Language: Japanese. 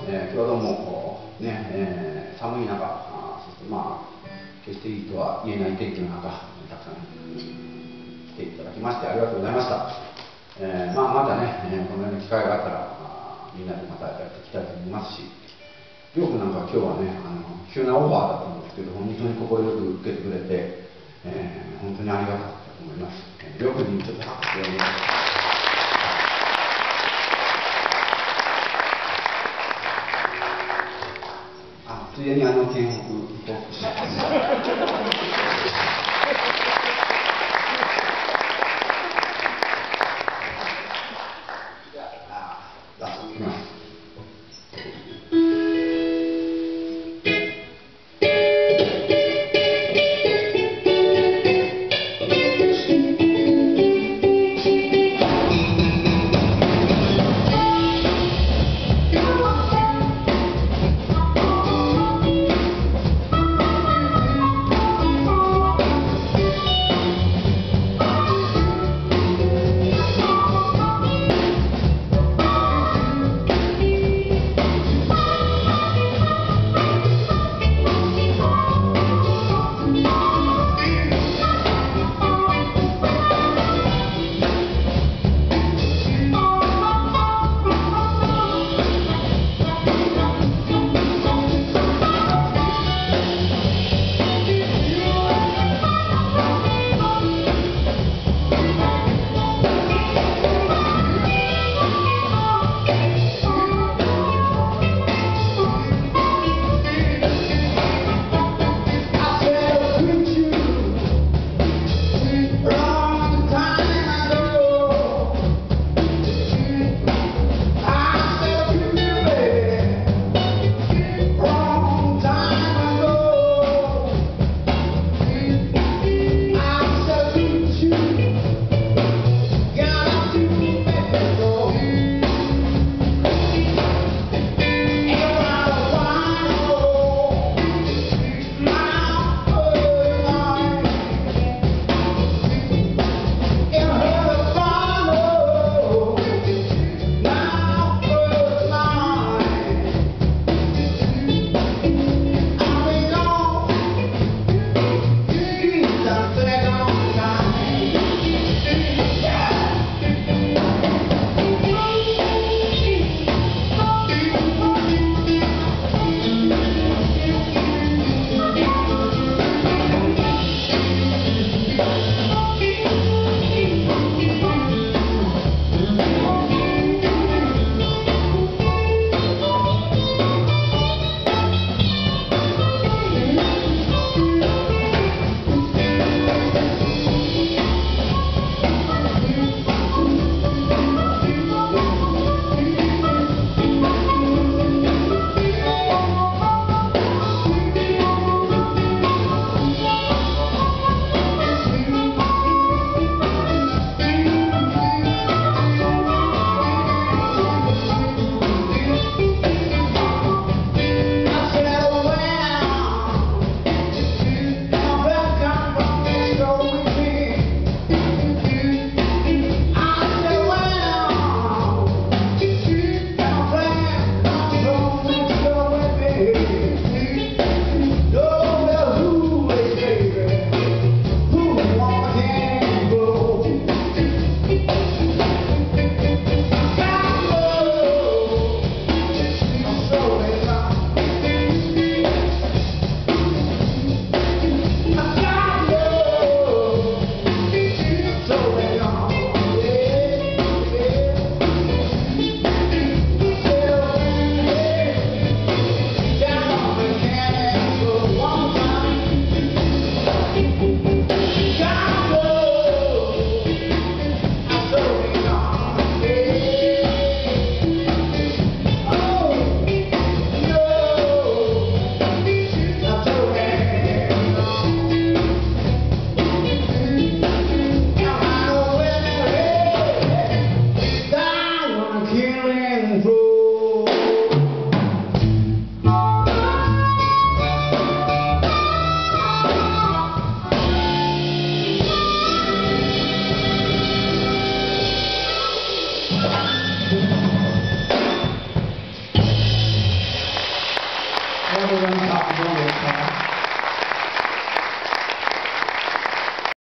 今日はどうもね、寒い中、そして決していいとは言えない天気の中、たくさん来ていただきましてありがとうございました。またね、このような機会があったら、みんなでまたやっていきたいと思いますし、りょうくんなんか今日はね、急なオファーだったんですけど、本当に快く受けてくれて、本当にありがたかったと思います。りょうくんにちょっと拍手をお願いします。ついでに県北報告します。ラストいきます。 りがとうございました。どうも。